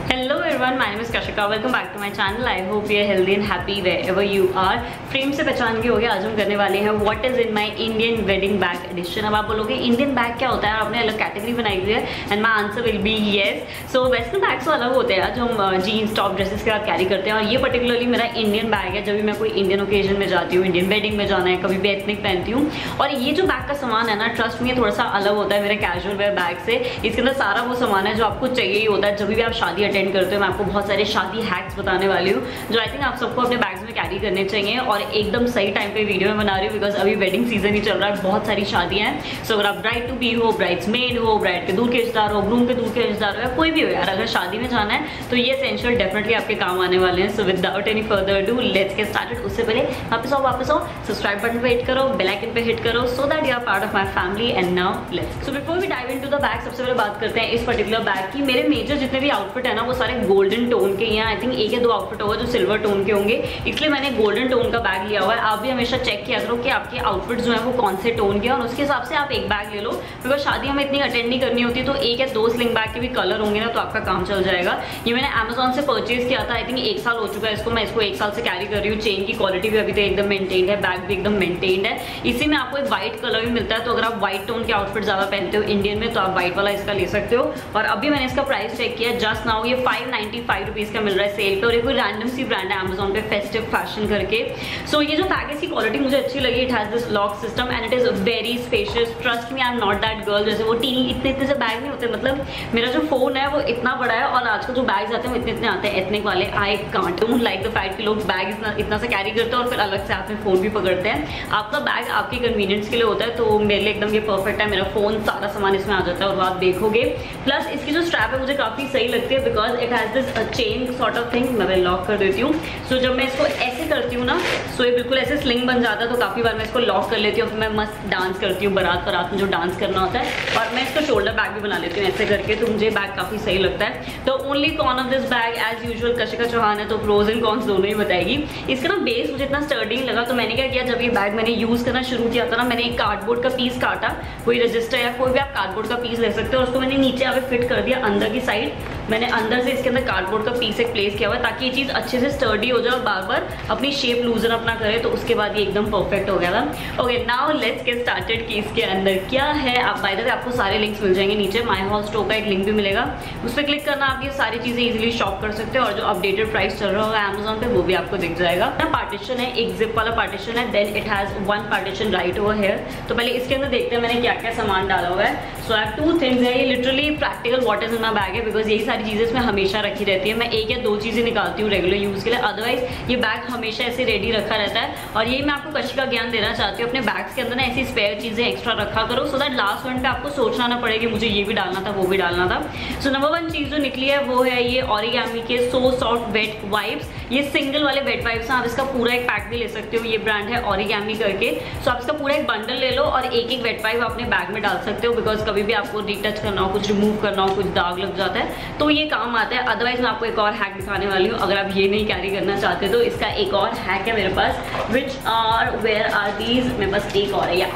Hello everyone, my name is Kashika. Welcome back to my channel. I hope you are healthy and happy wherever you are. Frame से पहचान के हो गया, आज हम करने वाले हैं what is in my Indian wedding bag edition. अब आप बोलोगे इंडियन बैग क्या होता है, आपने अलग कैटेगरी बनाई हुई है, and my answer will be yes. So western bags तो अलग होते हैं जो हम जीन्स टॉप ड्रेसेस के साथ कैरी करते हैं, और ये पर्टिकुलरली मेरा इंडियन बैग है। जब भी मैं कोई इंडियन ओकेजन में जाती हूँ, इंडियन वेडिंग में जाना है, कभी भी एथनिक पहनती हूँ, और ये जो बैग का सामान है ना, ट्रस्ट में थोड़ा सा अलग होता है मेरे कैजुअल वेयर बैग से। इसके अंदर सारा वो सामान है जो आपको चाहिए ही होता है जब भी आप शादी अटेंड करते हो। मैं आपको बहुत सारे शादी हैक्स बताने वाली हूँ जो आई थिंक आप सबको अपने बैग्स में कैरी करने चाहिए, और एकदम सही टाइम पे वीडियो में बना रही हूँ बिकॉज अभी वेडिंग सीजन ही चल रहा है, बहुत सारी शादियां हैं। सो अगर आप ब्राइड टू बी हो, ब्राइड्समेड हो, ब्राइड के दूर के रिश्तेदार हो, ग्रूम के दूर के रिश्तेदार हो, या कोई भी हो यार, अगर शादी में जाना है तो ये एसेंशियल डेफिनेटली आपके काम आने वाले हैं। So without any further ado let's get started. उससे पहले वापस आओ, सब्सक्राइब बटन पे हिट करो, बेल आइकन पे हिट करो so that you are part of my family. And now let's so before we dive into the bag, सबसे पहले बात करते हैं इस पर्टिकुलर बैग की। मेरे मेजर जितने भी आउटफिट है ना, वो सारे गोल्डन टोन के हैं। आई थिंक एक या दो आउटफिट होगा जो सिल्वर टोन के होंगे, इसलिए मैंने गोल्डन टोन का बैग लिया हुआ है। आप भी हमेशा चेक किया करो कि आपके आउटफिट जो है वो कौन से टोन के, और उसके हिसाब से आप एक बैग ले लो, बिकॉज शादी हमें इतनी अटेंड नहीं करनी होती, तो एक या दो स्लिंग बैग के भी कलर होंगे ना तो आपका काम चल जाएगा। ये मैंने अमेजोन से परचेज किया था, आई थिंक 1 साल हो चुका है इसको, मैं इसको 1 साल से कैरी कर रही हूँ। चेन की क्वालिटी भी अभी तक एकदम मेंटेन्ड है, बैग भी एकदम मेंटेन्ड है। इसी में आपको एक व्हाइट कलर भी मिलता है, तो अगर आप व्हाइट टोन के आउटफिट ज्यादा पहनते हो इंडियन में तो आप व्हाइट वाला इसका ले सकते हो। और अभी मैंने इसका प्राइस चेक किया जस्ट नाउ, ये 595 रुपीज का मिल रहा है सेल पे, और ये कोई रैंडम सी ब्रांड है अमेजोन पे, फेस्टिव फैशन करके। सो ये जो बैग है इसकी क्वालिटी मुझे अच्छी लगी। It has this lock system and it is very spacious. Trust me, I am not that girl जैसे वो टीनी इतने से बैग नहीं होते। मतलब मेरा जो फोन है वो इतना बड़ा है, और आजकल जो बैग्स आते हैं वो इतने आते हैं एथनिक वाले। I can't don't like the fact कि लोग बैग इतना सा कैरी करते हैं और फिर अलग से हाथ में फोन भी पकड़ते हैं। आपका बैग आपके कन्वीनियंस के लिए होता है, तो मेरे लिए एकदम ये परफेक्ट है। मेरा फोन सारा सामान इसमें आ जाता है, और आप देखोगे। प्लस इसकी जो स्ट्रैप है मुझे काफी सही लगती है, because it has this chain sort of thing. मैं लॉक कर देती हूँ। सो जब मैं इसको ऐसे करती हूँ ना, सो ये बिल्कुल ऐसे स्लिंग बन जाता है, तो काफी बार मैं इसको लॉक कर लेती हूँ, फिर मैं मस्त डांस करती हूँ बारात में जो डांस करना होता है। और मैं इसको शोल्डर बैग भी बना लेती हूँ ऐसे करके, तो मुझे बैग काफी सही लगता है। तो only con of this bag as usual Kashika Chauhan है, तो प्रोज एंड कॉन्स दोनों ही बताएगी। इसका ना बेस मुझे इतना स्टर्डी लगा, तो मैंने क्या किया, जब ये बैग मैंने यूज करना शुरू किया था ना, मैंने एक कार्डबोर्ड का पीस काटा, कोई रजिस्टर या कोई भी आप कार्डबोर्ड का पीस ले सकते हो, और उसको मैंने नीचे यहाँ पे फिट कर दिया अंदर की साइड। मैंने अंदर से इसके अंदर कार्डबोर्ड का पीस एक प्लेस किया हुआ है, ताकि ये चीज अच्छे से स्टर्डी हो जाए और बार बार अपनी शेप लूजन अपना करे, तो उसके बाद ये एकदम परफेक्ट हो गया था। Okay, now let's get started कि इसके अंदर क्या है। आप बाय द वे आपको सारे लिंक्स मिल जाएंगे नीचे, माय हॉल स्टोर का एक लिंक भी मिलेगा, उस पर क्लिक करना, आप ये सारी चीजें इजीली शॉप कर सकते हो, और जो अपडेटेड प्राइस चल रहा होगा अमेजोन पे वो भी आपको दिख जाएगा। पार्टीशन है, एक जिप वाला पार्टीशन है, then it has one partition right over here. तो पहले इसके अंदर देखते हैं मैंने क्या क्या सामान डाला हुआ है। सो आई हैव 2 थिंग्स है, ये literally practical what is in my bag है, बिकॉज यही सारी चीजें इसमें हमेशा रखी रहती है। मैं 1 या 2 चीजें निकालती हूँ रेगुलर यूज के लिए, अदरवाइज ये बैग हमेशा ऐसे रेडी रखा रहता है। और यही मैं आपको कशिका ज्ञान देना चाहती हूँ, अपने बैग्स के अंदर ना ऐसी स्पेयर चीजें एक्स्ट्रा रखा करो, सो दैट लास्ट वन पे आपको सोचना ना पड़े कि मुझे ये भी डालना था वो भी डालना था। सो नंबर 1 चीज जो निकली है वो है ये ओरिगामी के सो सॉफ्ट वेट वाइप्स। ये सिंगल वाले वेट वाइप्स हैं, आप इसका पूरा एक पैक भी ले सकते हो, ये ब्रांड है ओरिगामी करके। सो आप इसका पूरा एक बंडल ले लो, और एक वेट वाइप अपने बैग में डाल सकते हो, बिकॉज कभी भी आपको रिटच करना हो, कुछ रिमूव करना हो, कुछ दाग लग जाता है तो ये काम आता है। अदरवाइज मैं आपको एक और हैक दिखाने वाली हूँ, अगर आप ये नहीं कैरी करना चाहते तो इसका एक और हैक है मेरे पास, which are where are these, मेरे पास एक और है या।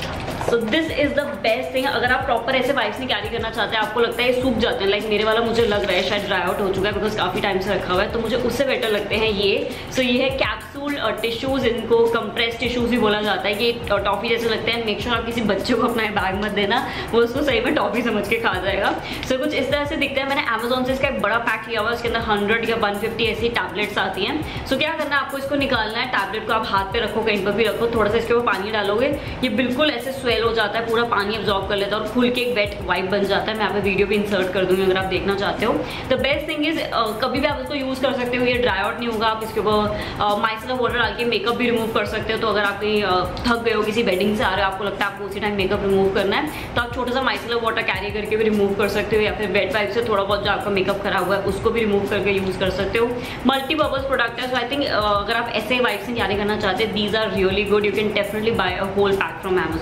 So this is the best thing. अगर आप प्रॉपर ऐसे वाइप्स नहीं कैरी करना चाहते, आपको लगता है ये सूख जाते हैं, लाइक मेरे वाला मुझे लग रहा है शायद ड्राई आउट हो चुका है, बिकॉज काफी टाइम से रखा हुआ है, तो मुझे उससे बेटर लगते हैं ये। सो ये है कैप्सूल टिश्यूज, इनको कंप्रेस टिश्यूज भी बोला जाता है। ये टॉफी जैसे लगते हैं, मेक श्योर आप किसी बच्चे को अपना बैग मत देना, वो उसको सही में टॉफी समझ के खा जाएगा। सो कुछ इस तरह से दिखता है। मैंने अमेजोन से इसका एक बड़ा पैक लिया हुआ है, उसके अंदर 100 या 150 ऐसी टैबलेट्स आती हैं। सो क्या करना है, आपको इसको निकालना है, टैबलेट को आप हाथ पे रखो, कहीं पर भी रखो, थोड़ा सा इसके ऊपर पानी डालोगे, ये बिल्कुल ऐसे स्वेल हो जाता है, पूरा पानी अब्सॉर्ब कर लेता है और खुल के एक वेट वाइप बन जाता है। मैं यहाँ पे वीडियो भी इंसर्ट कर दूंगी अगर आप देखना चाहते हो। द बेस्ट थिंग इज कभी भी आप उसको यूज कर सकते हो, ये ड्राई आउट नहीं होगा। आप इसके ऊपर माइसेलर वाटर डाल के मेकअप भी रिमूव कर सकते हो। तो अगर आप कहीं थक गए हो, किसी वेडिंग से आ रहे हो, आपको लगता है आपको उसी टाइम मेकअप रिमूव करना है, तो आप छोटा सा माइसेलर वाटर कैरी करके भी रिमूव कर सकते हो, या फिर वेट वाइप से थोड़ा बहुत जो आपका मेकअप खराब हुआ है उसको भी रिमूव करके यूज कर सकते हो। मल्टीपर्पज प्रोडक्ट है, सो आई थिंक अगर आप ऐसे वाइप से कैरी करना चाहते हैं, these are really good, you can definitely buy a whole pack from Amazon. Next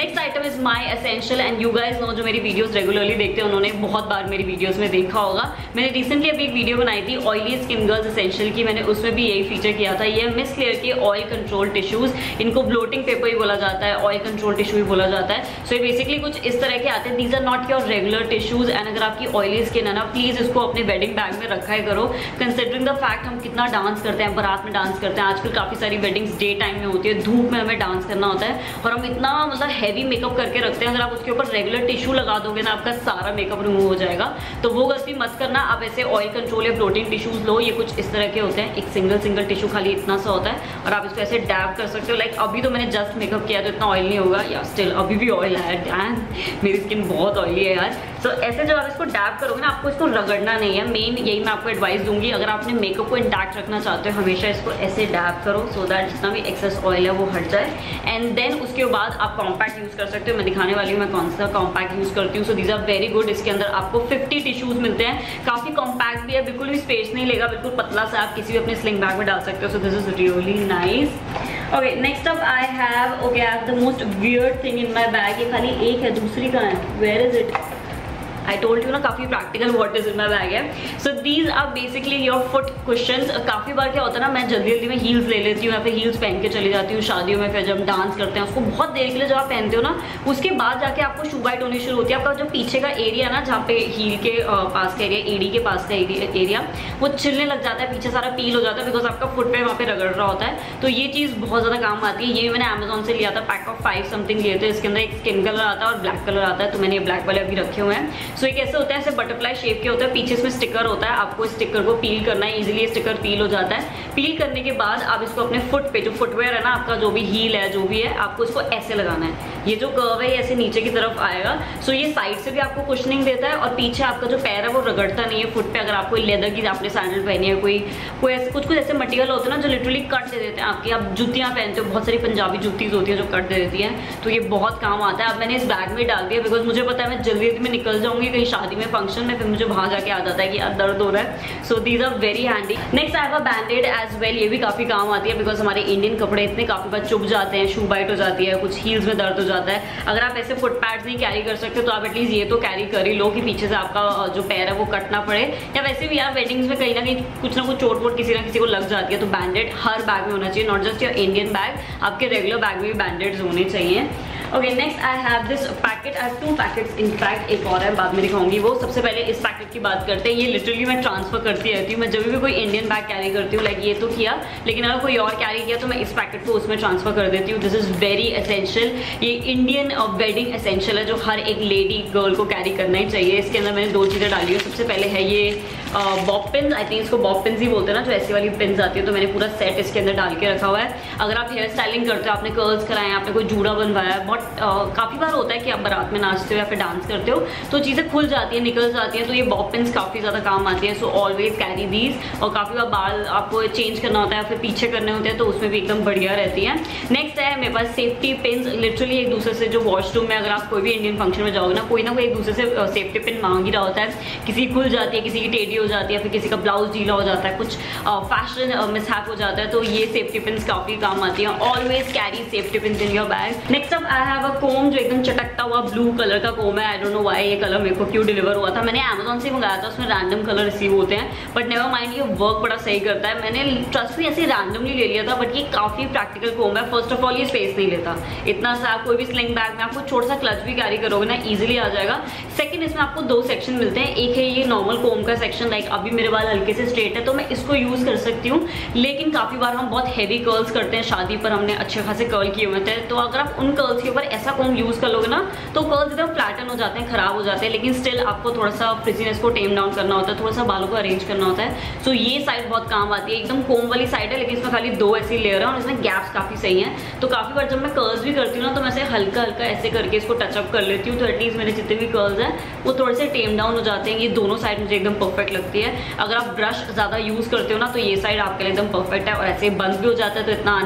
next item is my essential, and you guys know जो मेरी वीडियोस रेगुलरली देखते हैं उन्होंने बहुत बार मेरी वीडियोस में देखा होगा। मैंने रिसेंटली अभी एक वीडियो बनाई थी ऑयली स्किन गर्ल्स एसेंशियल की, मैंने उसमें भी यही फीचर किया था। ये मिस क्लियर के ऑयल कंट्रोल टिश्यूज, इनको ब्लोटिंग पेपर ही बोला जाता है, ऑयल कंट्रोल टिश्यू ही बोला जाता है। सो ये बेसिकली कुछ इस तरह के आते हैं। These are not your regular tissues, and अगर आपकी ऑयली स्किन है ना, प्लीज इसको अपने वेडिंग बैग में रखा ही करो। कंसिडरिंग द फैक्ट हम कितना डांस करते हैं, बारात में डांस करते हैं, आजकल काफी सारी वेडिंग्स डे टाइम में होती है, धूप में हमें डांस करना होता है, और हम इतना मतलब हैवी मेकअप करके रखते हैं। अगर आप उसके ऊपर रेगुलर टिश्यू लगा दोगे ना, आपका सारा मेकअप रिमूव हो जाएगा। तो वो गलती मत करना। आप ऐसे ऑयल कंट्रोल या ब्लोटिंग टिश्यूज लो, ये कुछ इस तरह के होते हैं, एक सिंगल टिश्यू खाली इतना सा होता है, और आप इसको ऐसे डैब कर सकते हो। लाइक अभी तो मैंने जस्ट मेकअप किया तो इतना ऑयल नहीं होगा, या स्टिल अभी भी ऑयल है, एंड मेरी स्किन बहुत ऑयली है यार। सो ऐसे जब आप इसको डैब करोगे ना, आपको इसको रगड़ना नहीं है, मेन यही मैं आपको एडवाइस दूंगी। अगर आपने मेकअप को इंटैक्ट रखना चाहते हो, हमेशा इसको ऐसे डैब करो, सो दैट जितना भी एक्सेस ऑयल है वो हट जाए। एंड देन उसके बाद आप कॉम्पैक्ट यूज कर सकते हो। मैं दिखाने वाली हूँ मैं कौन सा कॉम्पैक्ट यूज करती हूँ। So these are very good. इसके अंदर आपको 50 टिश्यूज मिलते हैं, काफी कॉम्पैक्ट भी है, बिल्कुल भी स्पेस नहीं लेगा, बिल्कुल पतला सा, आप किसी भी अपने स्लिंग बैग में डाल सकते हो। So this is really nice. Okay, next up I have the most weird thing in my bag. ये खाली एक है, दूसरी कहाँ है? Where is it? I told you ना, काफी practical what is in my bag है। So these are basically your foot cushions. काफी बार क्या होता है ना, मैं जल्दी में हील्स ले लेती हूँ या फिर हील्स पहन के चली जाती हूँ शादियों में। फिर जब डांस करते हैं उसको बहुत देर के लिए जब आप पहनते हो ना, उसके बाद जाके आपको शू बाइट होनी शुरू होती है। आपका जो पीछे का एरिया ना, जहाँ पे हील के पास का एरिया, एडी के पास का एरिया, वो छिलने लग जाता है, पीछे सारा पील हो जाता है, बिकॉज आपका फुट पे वहाँ पे रगड़ रहा होता है। तो ये चीज़ बहुत ज़्यादा काम आती है। ये मैंने अमेजोन से लिया था, पैक ऑफ 5 समथिंग लिए थे। इसके अंदर एक स्किन कलर आता है और ब्लैक कलर आता है, तो मैंने ये ब्लैक वाले अभी रखे हुए हैं। सो ये कैसे होता है, बटरफ्लाई शेप के होता है, पीछे इसमें स्टिकर होता है, आपको स्टिकर को पील करना है। इजीली स्टिकर पील हो जाता है। पील करने के बाद आप इसको अपने फुट पे, जो फुटवेयर है ना आपका, जो भी हील है जो भी है, आपको इसको ऐसे लगाना है। ये जो कर्व है ऐसे नीचे की तरफ आएगा। सो ये साइड से भी आपको कुशनिंग देता है, और पीछे आपका जो पैर है वो रगड़ता नहीं है फुट पे। अगर आपको लेदर की आपने सैंडल पहनी है, कोई ऐसे कुछ ऐसे मटेरियल होते हैं ना जो लिटरली कट दे देते हैं आपकी। आप जूतियाँ पहनते हो, बहुत सारी पंजाबी जूतीज होती है जो कट दे देती है, तो ये बहुत काम आता है। अब मैंने इस बैग में डाल दिया, बिकॉज मुझे पता है मैं जल्दी में निकल जाऊंगी कहीं शादी में, फंक्शन में, फिर मुझे वहां जाके आ जाता है कि यार दर्द हो रहा है। So these are very handy. Next I have a bandaid as well. ये भी काफी काम आती है, बिकॉज हमारे इंडियन कपड़े इतने काफी बार चुभ जाते हैं, शू बाइट हो जाती है, कुछ हील्स में दर्द हो जाता है। अगर आप ऐसे फुट पैड्स नहीं कैरी कर सकते तो आप एटलीस्ट ये तो कैरी कर ही लो कि पीछे से आपका जो पैर है वो कट ना पड़े। या वैसे भी यार वेडिंग्स में कहीं ना कहीं कुछ ना कुछ चोट वोट किसी ना किसी को लग जाती है, तो बैंडेड हर बैग में होना चाहिए, not just your Indian bag, आपके रेगुलर बैग में भी बैंडेड्स होने चाहिए। Okay, next I have this packet. I have 2 packets in fact, एक और है बाद में दिखाऊंगी वो। सबसे पहले इस पैकेट की बात करते हैं। ये लिटरली मैं ट्रांसफर करती रहती हूँ, मैं जब भी कोई इंडियन बैग कैरी करती हूँ, लाइक ये तो किया, लेकिन अगर कोई और कैरी किया तो मैं इस पैकेट को उसमें ट्रांसफर कर देती हूँ। This is very essential. ये इंडियन वेडिंग एसेंशियल है, जो हर एक लेडी गर्ल को कैरी करना ही चाहिए। इसके अंदर मैंने 2 चीज़ें डाली है। सबसे पहले है ये बॉब पिन, आई थिंक इसको बॉब पिन ही बोलते हैं ना, जो ऐसी वाली पिन्स आती है, तो मैंने पूरा सेट इसके अंदर डाल के रखा हुआ है। अगर आप हेयर स्टाइलिंग करते हो, आपने कर्ल्स कराए, आपने कोई जूड़ा बनवाया है, बहुत काफ़ी बार होता है कि आप बारात में नाचते हो या फिर डांस करते हो तो चीज़ें खुल जाती है, निकल जाती है, तो ये बॉब पिन्स काफ़ी ज़्यादा काम आती है। So always carry these. और काफ़ी बार बाल आपको चेंज करना होता है या फिर पीछे करने होते हैं, तो उसमें भी एकदम बढ़िया रहती है। नेक्स्ट है मेरे पास सेफ्टी पिन्स। लिटरली एक दूसरे से, जो वॉशरूम में अगर आप कोई भी इंडियन फंक्शन में जाओगे ना कोई एक दूसरे से सेफ्टी पिन मांग ही रहा होता है। किसी की खुल जाती है, किसी की टेढ़ी हो जाती है, फिर किसी का ब्लाउज ढीला हो जाता है, कुछ फैशन मिसहैप हो जाता है, तो ये सेफ्टी पिन्स काफ़ी काम आती है। Always carry safety pins in your bag. Next up I have a comb, जो एकदम चटकता हुआ ब्लू कलर का कोम है। आई डोंट नो व्हाई ये कलर मेरे को क्यों डिलीवर हुआ था। मैंने अमेजोन से मंगाया था, उसमें रैंडम कलर रिसीव होते हैं, बट नेवर माइंड, ये वर्क बड़ा सही करता है। मैंने ट्रस्ट में ऐसे रैंडमली ले लिया था, बट ये काफ़ी प्रैक्टिकल कोम है। फर्स्ट ऑफ ऑल ये स्पेस नहीं लेता इतना सा, आप कोई भी स्लिंग बैग में आपको छोटा सा क्लच भी कैरी करोगे ना, ईजिली आ जाएगा। सेकंड, इसमें आपको 2 सेक्शन मिलते हैं। एक है ये नॉर्मल कोम का सेक्शन, लाइक अभी मेरे बाल हल्के से स्ट्रेट है तो मैं इसको यूज कर सकती हूँ, लेकिन काफी बार हम बहुत हैवी कर्ल्स करते हैं, शादी पर हमने अच्छे खासे कर्ल किए हुए थे, तो अगर आप उन कर्ल्स के ऊपर ऐसा कोम यूज कर लोगे ना तो कर्ल्स एकदम फ्लैटन हो जाते हैं, खराब हो जाते हैं, लेकिन स्टिल आपको थोड़ा सा फ्रिजीनेस को टेम डाउन करना होता है, थोड़ा सा बालों को अरेंज करना होता है। सो ये साइड बहुत काम आती है। एकदम कोम वाली साइड है, लेकिन इसमें खाली 2 ऐसी लेयर है और इसमें गैप्स काफी सही है, तो काफी बार जब मैं कर्ल्स भी करती हूँ ना तो मैं हल्का हल्का ऐसे करके इसको टचअप कर लेती हूँ, तो एटलीस्ट मेरे जितने भी कर्ल्स हैं वो थोड़े से टेम डाउन हो जाते हैं। ये दोनों साइड मुझे एकदम परफेक्ट लगती है। अगर आप ब्रश ज़्यादा यूज़ करते हो ना तो ये साइड आपके लिए एकदम परफेक्ट है, और ऐसे बंद भी हो जाता है तो इतना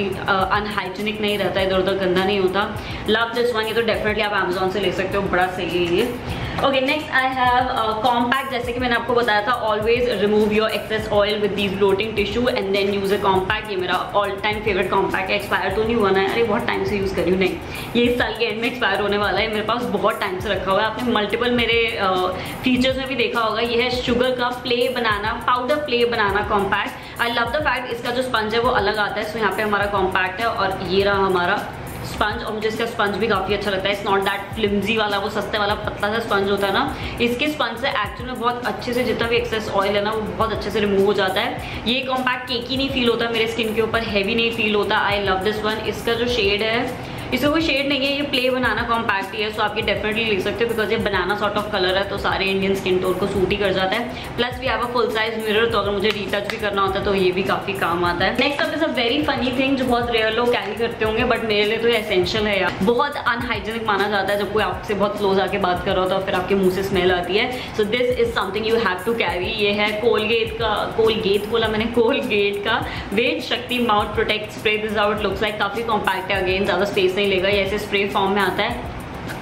अनहाइजीनिक नहीं रहता है, इधर उधर गंदा नहीं होता। लव दिस वन, ये तो डेफिनेटली आप अमेजोन से ले सकते हो, बड़ा सही है ये। Okay, next I have compact. जैसे कि मैंने आपको बताया था, always remove your excess oil with these floating tissue and then use a compact. ये मेरा ऑल टाइम फेवरेट कॉम्पैक्ट है। एक्सपायर तो नहीं हुआ ना, अरे बहुत टाइम से यूज़ करी हूँ, नहीं, ये इस साल के एंड में एक्सपायर होने वाला है। मेरे पास बहुत टाइम से रखा हुआ है। आपने मल्टीपल मेरे फीचर्स में भी देखा होगा। ये है शुगर का play banana, powder play banana compact. I love the fact इसका जो स्पंज है वो अलग आता है। सो यहाँ पे हमारा कॉम्पैक्ट है और ये रहा हमारा स्पंज, और मुझे इसका स्पंज भी काफ़ी अच्छा लगता है। इट्स नॉट दैट फ्लिम्जी वाला, वो सस्ते वाला पतला सा स्पंज होता है ना, इसके स्पंज से एक्चुअली में बहुत अच्छे से जितना भी एक्सेस ऑयल है ना वो बहुत अच्छे से रिमूव हो जाता है। ये कॉम्पैक्ट केकी नहीं फील होता मेरे स्किन के ऊपर, हैवी नहीं फील होता। I love this one. इसका जो शेड है, इसका कोई शेड नहीं है, ये प्ले बनाना कॉम्पैक्ट ही है। सो आप ये डेफिनेटली ले सकते हो बिकॉज ये बनाना सॉर्ट ऑफ कलर है, तो सारे इंडियन स्किन टोन को सूट ही कर जाता है। Plus we have a full size mirror, तो अगर मुझे रीटच भी करना होता है तो ये भी काफी काम आता है। Next up is a very funny thing जो बहुत रेयर लोग कैरी करते होंगे, बट मेरे लिए तो ये एसेंशियल है यार। बहुत अनहाइजेनिक माना जाता है जब कोई आपसे बहुत क्लोज आके बात कर रहा होता है, फिर आपके मुंह से स्मेल आती है। So this is something you have to carry. ये है कोलगेट का, कोलगेट बोला मैंने, कोलगेट का Vedshakti mouth protect spray. This out looks like, काफी कॉम्पैक्ट है, अगेन ज्यादा स्पेस नहीं लेगा, ये ऐसे स्प्रे फॉर्म में आता है।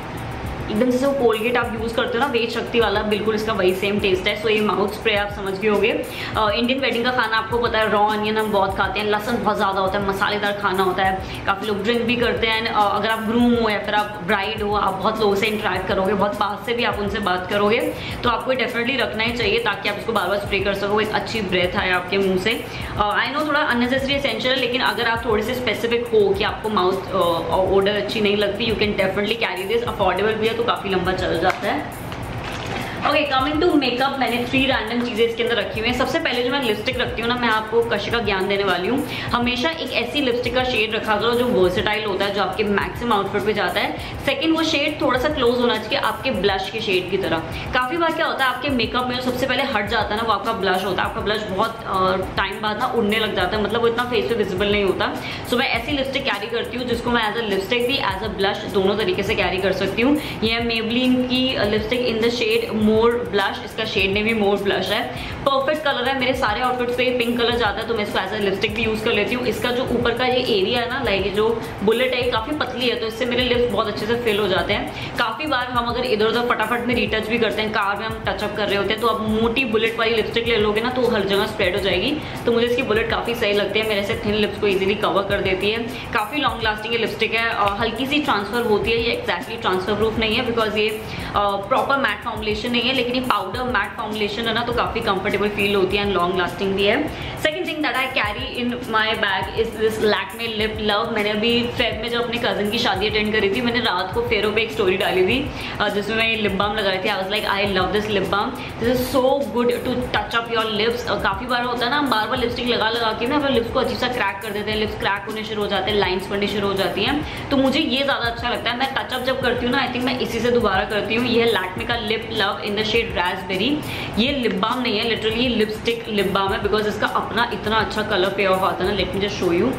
एकदम जैसे वो कोलगेट आप यूज़ करते हो ना वेट शक्ति वाला, बिल्कुल इसका वही सेम टेस्ट है। सो ये माउथ स्प्रे आप समझ गए होंगे। इंडियन वेडिंग का खाना आपको पता है, रॉ अनियन हम बहुत खाते हैं, लहसुन बहुत ज़्यादा होता है, मसालेदार खाना होता है, काफ़ी लोग ड्रिंक भी करते हैं। अगर आप ग्रूम हो या फिर आप ब्राइड हो, आप बहुत लोगों से इंटरेक्ट करोगे, बहुत पास से भी आप उनसे बात करोगे, तो आपको डेफिनेटली रखना ही चाहिए ताकि आप इसको बार बार स्प्रे कर सको, एक अच्छी ब्रेथ आए आपके मुँह से। आई नो थोड़ा अननेसेसरी एसेंशियल है, लेकिन अगर आप थोड़े से स्पेसिफिक हो कि आपको माउथ ओडर अच्छी नहीं लगती, you can definitely carry this. Affordable भी है तो काफ़ी लंबा चल जाता है। ओके, कमिंग टू मेकअप, मैंने 3 रैंडम चीज़ें इसके अंदर रखी हुई हैं। सबसे पहले जो मैं लिपस्टिक रखती हूँ ना, मैं आपको कशी का ज्ञान देने वाली हूँ। हमेशा एक ऐसी लिपस्टिक का शेड रखा करो जो वर्सेटाइल होता है, जो आपके मैक्सिमम आउटफिट पे जाता है। सेकंड, वो शेड थोड़ा सा क्लोज होना चाहिए आपके ब्लश के शेड की तरह। काफ़ी बार क्या होता है आपके मेकअप में जो सबसे पहले हट जाता है ना, वो आपका ब्लश होता है। आपका ब्लश बहुत टाइम बाद ना उड़ने लग जाता है, मतलब वो इतना फेस पे विजिबल नहीं होता। सो मैं ऐसी लिपस्टिक कैरी करती हूँ जिसको मैं एज अ लिपस्टिक भी एज अ ब्लश दोनों तरीके से कैरी कर सकती हूँ। ये है मेबलिन की lipstick in the shade more blush. इसका शेड ने भी मोर ब्लश है, परफेक्ट कलर है। मेरे सारे आउटफिट्स पे पिंक कलर जाता है, तो मैं इसको एज अ लिपस्टिक भी यूज कर लेती हूँ। इसका जो ऊपर का ये एरिया है ना, लाइक जो बुलेट है, काफी पतली है, तो इससे मेरे लिप्स बहुत अच्छे से फिल हो जाते हैं। काफी बार हम अगर इधर उधर फटाफट में रीटच भी करते हैं, कार में हम टचअप कर रहे होते हैं, तो आप मोटी बुलेट वाली लिपस्टिक ले लोगे ना, तो हर जगह स्प्रेड हो जाएगी। तो मुझे इसकी बुलेट काफी सही लगती है, मेरे से थिन लिप्स को इजीली कवर कर देती है। काफी लॉन्ग लास्टिंग ये लिपस्टिक है, हल्की सी ट्रांसफर होती है। ये एक्जैक्टली ट्रांसफर प्रूफ नहीं है बिकॉज ये प्रॉपर मैट फॉर्मुलेशन नहीं है, लेकिन ये पाउडर मैट फॉर्मुलेशन है ना, तो काफी कंफर्टेबल फील होती है एंड लॉन्ग लास्टिंग भी है। Second thing that I carry in my bag is this Lakme lip love. मैंने अभी फेब में जब अपने कजन की शादी अटेंड करी थी, मैंने रात को फेरो पे एक स्टोरी डाली थी जिसमें मैं लिप बाम लगा रही थी। I was like I love this lip balm, this is so good to touch up your lips. काफी बार होता है ना, हम बार बार लिपस्टिक लगा लगा के ना अपने लिप्स को अजीब सा क्रैक कर देते हैं, लिप्स क्रैक होने शुरू हो जाते हैं, लाइन्स बनने शुरू हो जाती हैं। तो मुझे ये ज्यादा अच्छा लगता है। मैं टचअप जब करती हूँ ना, आई थिंक मैं इसी से दोबारा करती हूँ। ये है लैक्मे का lip love in the shade raspberry. ये लिप बाम नहीं है, लिटरली ये लिपस्टिक लिप बाम है बिकॉज इसका अपना इतना अच्छा कलर पे ऑफ आता है ना। Let me just show you,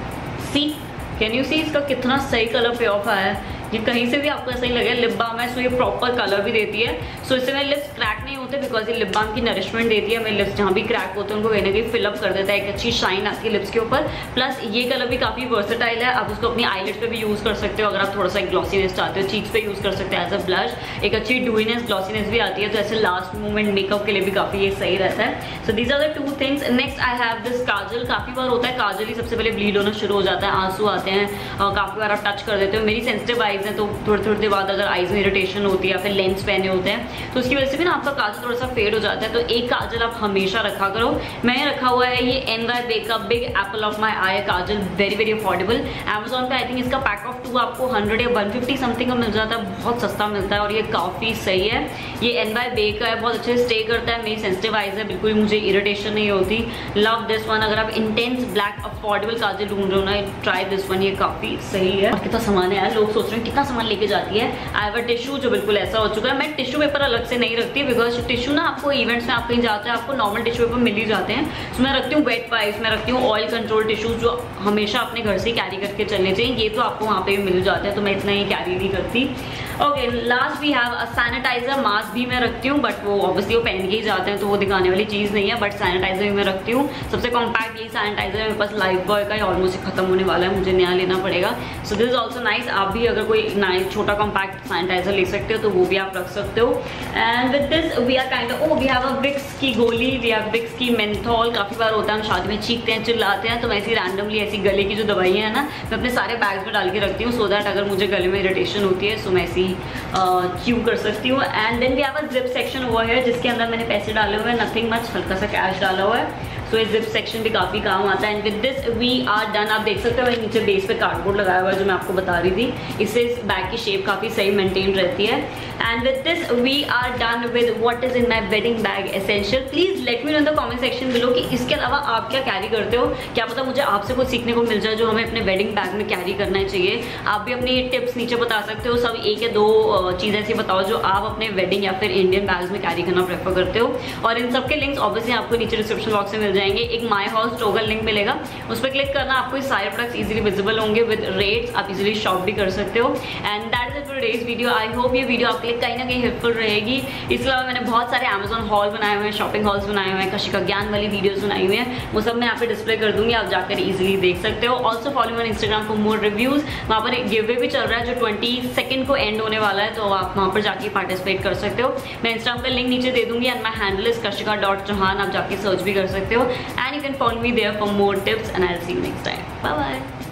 see can you see इसका कितना सही कलर पे ऑफ आया है। ये कहीं से भी आपको ऐसा ही लगे लिप बाम है। सो ये प्रॉपर कलर भी देती है, सो इससे मेरे लिप्स क्रैक नहीं होते बिकॉज ये लिप बाम की नरिशमेंट देती है। मेरे लिप्स जहाँ भी क्रैक होते हैं उनको कहीं ना कहीं फिलअप कर देता है, एक अच्छी शाइन आती है लिप्स के ऊपर। प्लस ये कलर भी काफी वर्सेटाइल है, आप उसको अपनी आईलिड पे भी यूज कर सकते हो। अगर आप थोड़ा सा ग्लॉसीनेस चाहते हो, चीक्स पे यूज कर सकते हो एज अ ब्लश। एक अच्छी डूइनेस ग्लॉसीनेस भी आती है, तो ऐसे लास्ट मोमेंट मेकअप के लिए भी काफी ये सही रहता है। So these are the 2 things. Next I have this kajal. काफी बार होता है काजल ही सबसे पहले ब्लीड होना शुरू हो जाता है, आंसू आते हैं, काफी बार आप टच कर देते हो। मेरी सेंसिटिव आईज है, तो थोड़े देर बाद अगर आईज में इरिटेशन होती है या फिर लेंस पहने होते हैं, तो उसकी वजह से भी ना आपका काजल थोड़ा सा फेड हो जाता है। तो एक काजल आप हमेशा रखा करो। मैंने रखा हुआ है ये NYBE का big apple of my eye kajal, very very affordable. Amazon पे आई थिंक इसका पैक ऑफ 2 आपको 100 या 150 समथिंग का मिल जाता है, बहुत सस्ता मिलता है और ये काफी सही है। ये NYBE का है, बहुत अच्छे से स्टे करता है। मेरी सेंसिटिव आईज है, बिल्कुल मुझे इरिटेशन नहीं होती। Love this one. अगर आप इंटेंस ब्लैक अफोर्डेबल काजल ढूंढ रहे हो ना, ट्राई दिस वन, ये काफी सही है। और कितना सामान है यार, लोग सोच रहे हैं कितना सामान लेके जाती है। आई हैव अ टिश्यू जो बिल्कुल ऐसा हो चुका है। मैं टिश्यू पेपर अलग से नहीं रखती बिकॉज टिश्यू ना आपको इवेंट्स में आप कहीं जाते हैं आपको नॉर्मल टिश्यू पेपर मिल ही जाते हैं। तो मैं रखती हूँ वेट वाइप्स, मैं रखती हूँ ऑयल कंट्रोल टिश्यूज जो हमेशा अपने घर से कैरी करके चलने चाहिए। ये तो आपको वहाँ पे भी मिल जाते हैं, तो मैं इतना ही कैरी नहीं करती। Okay, last we have a sanitizer. Mask भी मैं रखती हूँ, बट वो ऑब्वियसली वो पहन के ही जाते हैं तो वो दिखाने वाली चीज़ नहीं है, बट सैनिटाइजर भी मैं रखती हूँ। सबसे कॉम्पैक्ट यही सैनिटाइजर है मेरे पास, लाइफ बॉय का, ऑलमोस्ट खत्म होने वाला है, मुझे नया लेना पड़ेगा। So this is also nice. आप भी अगर कोई नाइस छोटा कॉम्पैक्ट सैनिटाइजर ले सकते हो तो वो भी आप रख सकते हो। And with this we are kind of, we have a Vicks की गोली, वी हैव विक्स की मेंथॉल। काफ़ी बार होता है हम शादी में चीखते हैं, चिल्लाते हैं, तो मैं ऐसी रैंडमली ऐसी गले की जो दवाइयाँ है ना, मैं अपने सारे बैग्स में डाल के रखती हूँ, सो दैट अगर मुझे गले में इरिटेशन होती है सो मैं ऐसी च्यू कर सकती हूँ। And then we have a zip section हुआ है जिसके अंदर मैंने पैसे डाले हुए हैं, नथिंग मच, हल्का सा कैश डाला हुआ है। सो ये जिप सेक्शन भी काफ़ी काम आता है। And with this we are done. आप देख सकते हो नीचे बेस पे कार्डबोर्ड लगाया हुआ है जो मैं आपको बता रही थी, इससे इस बैग की शेप काफ़ी सही मेंटेन रहती है। And with this we are done with what is in my wedding bag essential. Please let me know in the comment section below कि इसके अलावा आप क्या कैरी करते हो, क्या पता मुझे आपसे कुछ सीखने को मिल जाए जो हमें अपने वेडिंग बैग में कैरी करना चाहिए। आप भी अपनी टिप्स नीचे बता सकते हो, सब एक या दो चीज़ें ऐसी बताओ जो आप अपने वेडिंग या फिर इंडियन बैग्स में कैरी करना प्रेफर करते हो। और इन सब के लिंक्स ऑब्वियसली आपको नीचे डिस्क्रिप्शन बॉक्स में मिल जाएंगे। एक माई हाउस टॉगल लिंक मिलेगा, उस पर क्लिक करना, आपको सारे प्रोडक्ट्स इजीली विजिबल होंगे विद रेट्स, आप इजीली शॉप भी कर सकते हो। And that is for today's video. I hope ये वीडियो आपके लिए कहीं ना कहीं हेल्पफुल रहेगी। इसके अलावा मैंने बहुत सारे अमेजॉन हॉल बनाए हुए हैं, शॉपिंग हॉल्स बनाए हुए हैं, कशिका ज्ञान वाली वीडियोस बनाई हुई हैं, वो सब मैं यहाँ पे डिस्प्ले कर दूंगी, आप जाकर इजीली देख सकते हो। Also follow me on Instagram for more reviews. वहाँ पर एक गिव अवे भी चल रहा है जो 22 को एंड होने वाला है, तो आप वहाँ पर जाके पार्टिसिपेट कर सकते हो। मैं इंस्टाग्राम का लिंक नीचे दे दूंगी and my handle is kashika.chauhan, आप जाके सर्च भी कर सकते हो। And you can follow me there for more tips and I'll see you next time. Bye bye.